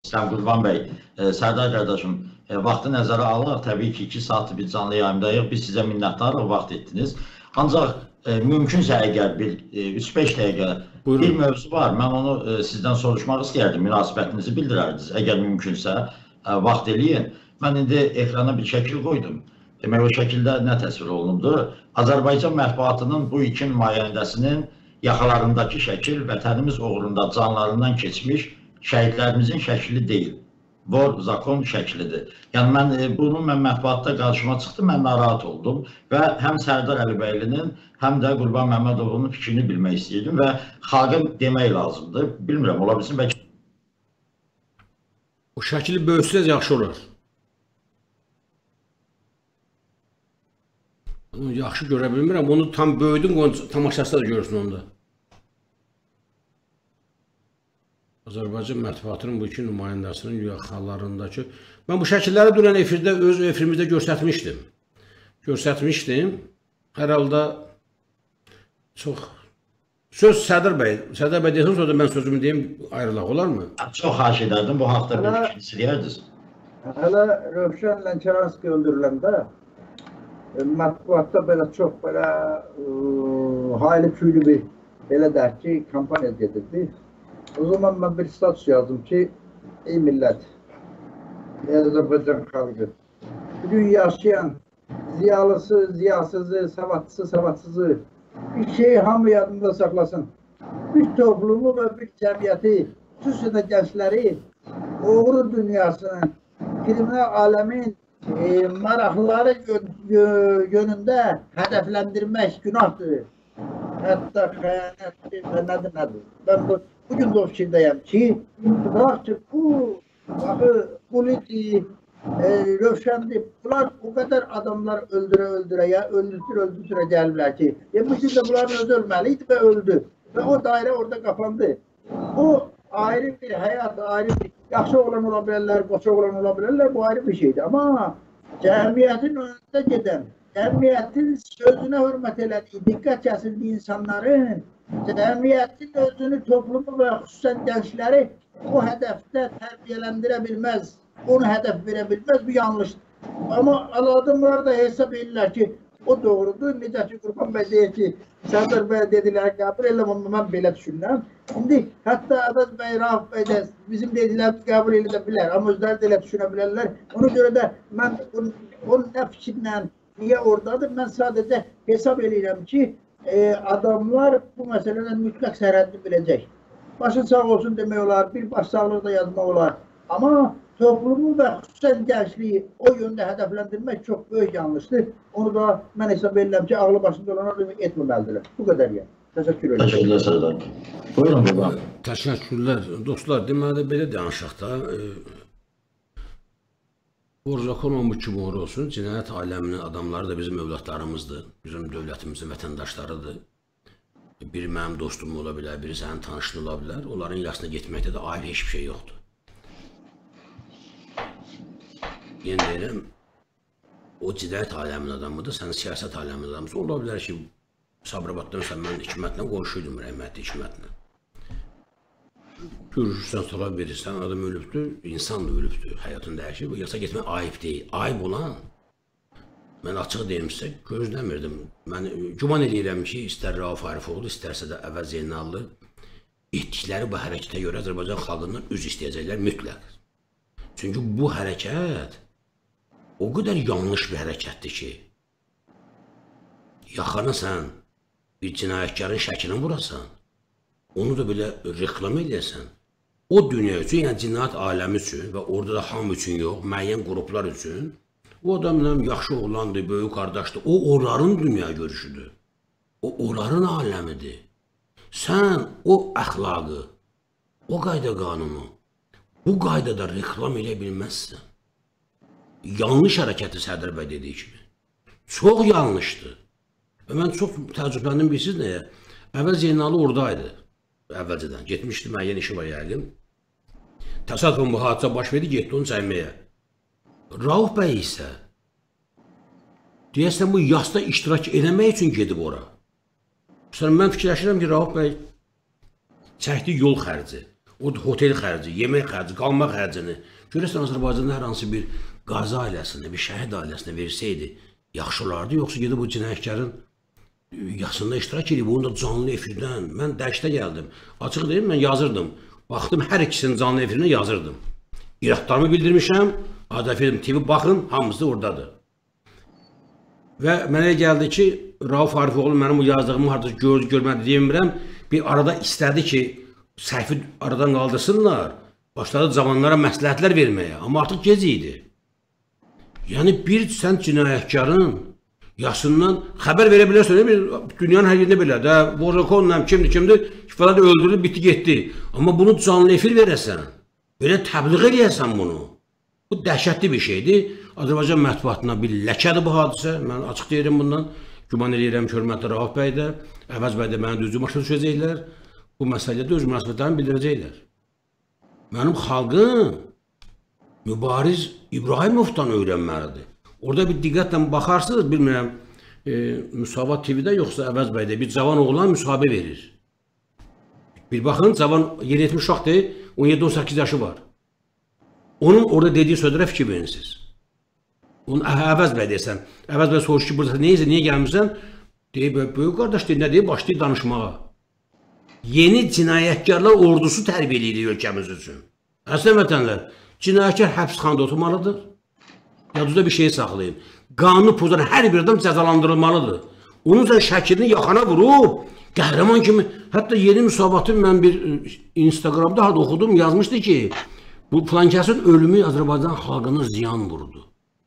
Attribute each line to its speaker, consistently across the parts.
Speaker 1: Sən Qurban bəy, Sərdar qardaşım, vaxtı nəzərə alaraq təbii ki 2 saatdır biz canlı yayımdayıq. Biz sizə minnətdarıq, vaxt etdiniz. Ancaq mümkünsə əgər bir 3-5 dəqiqə bir mövzu var. Mən onu sizdən soruşmaq istəyərdim. Münasibətinizi bildirərdiniz. Əgər mümkünsə vaxt eləyin. Mən indi ekrana bir şəkil qoydum. Demək o şəkildə nə təsvir olundu? Azərbaycan mətbuatının bu iki nümayəndəsinin yaxalarındakı şəkil vətənimiz uğrunda canlarından keçmiş şəhidlərimizin şəkli deyil. Vor zakon şəklidir. Yəni bunun mətbuatda qarşıma çıxdı, mən narahat oldum və həm Sərdar Əlibəylinin, həm də Qurban Məmmədovun fikrini bilmək istəyirdim və xalqa demək lazımdır. Bilmirəm, ola bilsin bəlkə.
Speaker 2: O şəkili böyüsəz yaxşı olar. Onu yaxşı görə bilmirəm, onu tam böyüdüm, tamaşasında da görürsün onda. Azərbaycan mətbuatının bu iki nümayəndəsinin yaxalarındakı... Mən bu şəkilləri dünən efirdə, öz efirimizdə göstərmişdim. Hər halda çox... Söz Sərdar bəy. Sərdar bəy deyəsən, sonra da mən sözümü deyim, ayrılaq olarmı?
Speaker 1: Çox xahiş edərdim, bu haqda bir fikir istəyərdiniz.
Speaker 3: Hələ Rövşən Lənkəranski öldürüləndə mətbuatda belə çox belə hayli küylü bir belə deyək ki, kampaniya gedirdi. O zaman mən bir status yazdım ki, ey millət, Azərbaycan xalqı, bugün yaşayan ziyalısı, ziyasızı, savadlısı, savadsızı bir şeyi hamı yadında saxlasın. Bir toplumu və bir cəmiyyəti, xüsusən də gəncləri, uğur dünyasının, kriminal aləmin maraqları yönündə hədəfləndirmək günahdır. Hətta xəyanətdir və nədir. Ben bugün de o fikirdeyim ki, bırak ki bu politi, Rövşəndi, bunlar o kadar adamlar öldüre ya öldürə gəlirlər ki, bu şimdi bunların özü ölməliydi və öldü. Ve o daire orada kapandı. O ayrı bir hayat, ayrı bir, yaxşı olan ola bilərlər, qoça olan ola bilərlər, bu ayrı bir şeydi. Ama cəmiyyətin önündə gedən, cəmiyyətin sözünə hörmət elədiyi, diqqət kəsildiyi insanların, cəmiyyətin özünü, toplumu və xüsusən gəncləri o hədəfdə tərbiyələndirə bilməz, onu hədəf verə bilməz, bu yanlışdır. Amma adamlar da hesab edirlər ki, o doğrudur. Necə ki, Qurban bəy deyir ki, Sərdar bəy dedilər, qəbul eləməm, mən belə düşünürəm. İndi hətta Əvəz bəy, Rauf bəy də bizim dediklərimiz qəbul edə bilər, amma özləri də elə düşünə bilərlər. Ona görə də mən onun nə fikirlə, niyə oradadır, mən sadəcə hesab edirəm ki, adamlar bu məsələdən mütləq sərhədini biləcək. Başın sağ olsun demək olar, bir baş sağlığı da yazmaq olar. Amma toplumu və xüsusən gəncliyi o yöndə hədəfləndirmək çox böyük yanlışdır. Onu da mən hesab edirəm ki, ağlı başında olanlar etməməlidirlər. Bu qədər yəni. Təşəkkür ederim.
Speaker 1: Təşəkkürlər Sərdar. Buyurun Qurban.
Speaker 2: Təşəkkürlər. Dostlar, deməli belə danışaq da. Borzakon olmuş kimi olsun, cinayət aləminin adamları da bizim övladlarımızdır. Bizim dövlətimizin vətəndaşlarıdır. Biri mənim dostum ola bilər, biri sənin tanışın ola bilər. Onların yasına getməkdə də ayrı heç bir şey yoxdur. Yeni deyirəm, o cinayət aləminin adamıdır, sən siyasət aləminin adamıdır. Ola bilər ki, Sabirabaddan sən mən Hikmətlə qonşuydum, rəhmətli Hikmətlə. Görüşürsən, sola verirsən, adam ölübdür, insan da ölübdür, həyatını dəyişir. Yasa getmək ayıb deyil. Ayıb olan, mən açıq deyim sizə, gözləmirdim. Mən güman edirəm ki, istər Rauf Arifoğlu, istərsə də Əvəz Zeynallı etdikləri bu hərəkətə görə Azərbaycan xalqından üz istəyəcəklər mütləq. Çünki bu hərəkət o qədər yanlış bir hərəkətdir ki, yaxana sən bir cinayətkarın şəklini vurasan, onu da belə reklam edəsən, o dünya üçün, yəni cinayət aləmi üçün və orada da hamı üçün yox, müəyyən qruplar üçün, o adamla yaxşı oğlandır, böyük qardaşdır, o onların dünya görüşüdür, o onların aləmidir. Sən o əxlaqı, o qayda qanunu, bu qaydada reklam edə bilməzsən. Yanlış hərəkəti Sərdar bəy dediyi kimi. Çox yanlışdır. Və mən çox təəccübləndim, bilirsiniz nəyə? Əvvəl Zeynallı oradaydı. Əvvəlcədən. Getmişdi, müəyyən işi var yəqin. Təsadüfən bu hadisə baş verdi, getdi onu çəkməyə. Rauf bəy isə deyəsən bu yasda iştirak eləmək üçün gedib ora. Mən fikirləşirəm ki, Rauf bəy çəkdi yol xərci. O hotel xərci, yemək xərci, qalma xərcini görəsən Azərbaycanda hər hansı bir qazi ailəsinə, bir şəhid ailəsinə versəydi yaxşı olardı, yoxsa gedib bu cinayətkarın yasında iştirak edib, onu da canlı efirdən. Mən dəşdə gəldim. Açıq deyim, mən yazırdım. Baxdım, hər ikisinin canlı efirinə yazırdım. İraqlarımı bildirmişəm, Adəfədim TV baxın, hamısı da oradadır. Və mənə gəldi ki, Rauf Arifoğlu mənim o yazdığımı harada gördü, görmədi demirəm. Bir arada istədi ki, səhvi aradan qaldırsınlar, başladı cavanlara məsləhətlər verməyə. Amma artıq gec idi. Yəni, bir sən cinayətkarın yasından xəbər verə bilərsən, dünyanın hər yerində belə də, Vojakonla kimdir, falan öldürülüb, bitdi, getdi. Amma bunu canlı efir verəsən, belə təbliğ eləyəsən bunu. Bu dəhşətli bir şeydir. Azərbaycan mətbuatına bir ləkədir bu hadisə. Mən açıq deyirəm bundan. Güman edirəm ki, hörmətli Rauf bəy də, Əvəz bəy də mənə düzgün başa düşəcəklər. Bu məsələdə öz münasibətlərini bildirəcəklər. Mənim xalqım Mübariz İbrahimovdan öyrənməlidir. Orada bir diqqətlə baxarsınız, bilmirəm, Müsavat TV-də yoxsa Əvəz bəydə bir cavan oğlan müsahibə verir. Bir baxın, cavan yeniyetmiş uşaqdır, 17-18 yaşı var. Onun orada dediği sözlərə fikir verirsiniz. Onun Əvəz bəy deyirsən, Əvəz bəy soruşur ki, burada neyse, niyə gəlmirsən? Deyib, böyük qardaş deyir, nə deyib, başlayır danışmağa. Yeni cinayətkarlar ordusu tərbiyə edir ölkəmiz üçün. Əslən vətənlər, cinayətkar həbsxanada oturmalıdır. Yadınızda bir şey saxlayın. Qanunu pozan hər bir adam cəzalandırılmalıdır. Onun üçün şəklini yaxana vurub, qəhrəman kimi, hətta yeni müsabatı mən bir Instagramda harada oxudum, yazmışdı ki, bu filankəsin ölümü Azərbaycan xalqına ziyan vurdu.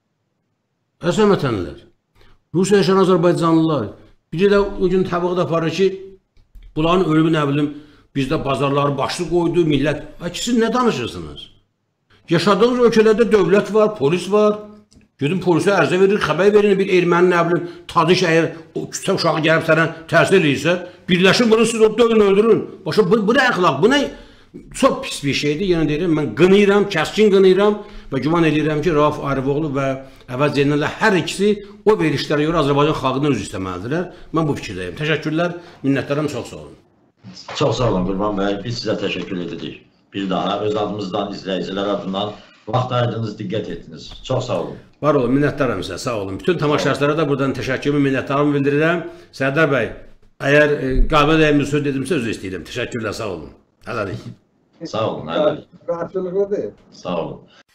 Speaker 2: Əslən vətənlər, Rusiya yaşayan Azərbaycanlılar, biri də o gün təbliğat aparır ki, bunların ölümü nə bilim, bizdə bazarları başlı qoydu, millət. Siz nə danışırsınız? Yaşadığınız ölkələrdə dövlət var, polis var. Gedin polisə ərzə verir, xəbər verin, bir erməni nə bilim, tadış əgər o küçə uşağı gəlib sənə təsir edirsə, birləşin bunu siz o dövün, öldürün. Başa, bu nə əxlaq, bu nə? Çox pis bir şeydir, yenə deyirəm, mən qınıyıram, kəskin qınıyıram və güman edirəm ki, Rauf Arifoğlu və Əvəz Zeynalov hər ikisi o verişlərə görə Azərbaycan xalqından üzr istəməlidirlər. Mən bu fikirdəyim. Təşəkkürlər, minnətlərim, çox sağ olun.
Speaker 1: Çox sağ olun Qurban bəy, biz sizə təşəkkür edirik. Bir daha öz adımızdan, izləyicilər adından vaxt ayırdınız, diqqət etdiniz. Çox sağ olun. Var
Speaker 2: olun, minnətlərim sizə, sağ olun. Bütün tamaşaçılara da buradan təşəkkürümü, minnətlərimi bildirirəm. Sərdar bəy, əgər qabiliyyət əyimli söz dedimsə, özür istəyirəm. Təşəkkürlər, sağ olun. Hələlik.
Speaker 1: Sağ olun, hələlik.
Speaker 3: Qarşılıqlıdır.
Speaker 1: Sağ olun.